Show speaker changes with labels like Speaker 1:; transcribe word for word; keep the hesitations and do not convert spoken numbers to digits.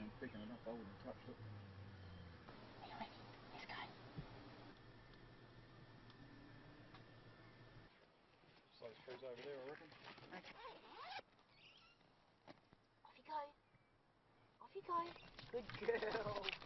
Speaker 1: I'm big enough, I wouldn't have touched it.
Speaker 2: Anyway, let's go.
Speaker 1: So those trees over there, I reckon.
Speaker 2: Okay. Off you go. Off you go. Good girl.